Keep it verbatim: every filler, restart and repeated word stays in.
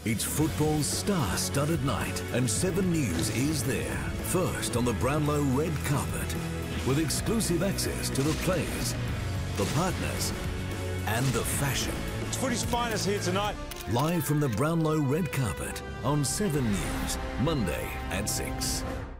It's football's star-studded night, and seven News is there. First on the Brownlow red carpet, with exclusive access to the players, the partners, and the fashion. It's footy's finest here tonight. Live from the Brownlow red carpet on seven News, Monday at six.